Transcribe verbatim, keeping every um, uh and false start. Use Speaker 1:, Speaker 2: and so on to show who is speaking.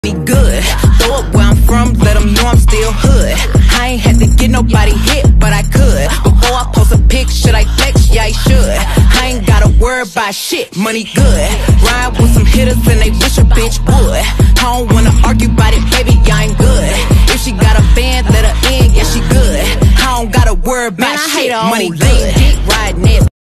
Speaker 1: me good. Throw up where I'm from, let them know I'm still hood. I ain't had to get nobody hit, but I could. Before I post a pic, should I flex? Yeah, I should. I ain't gotta worry about shit, money good. Ride with some hitters and they wish a bitch would. I don't wanna argue about it, baby, I ain't good. If she got a fan, let her in, yeah, she good. I don't gotta worry about shit, money good. Dick riding ass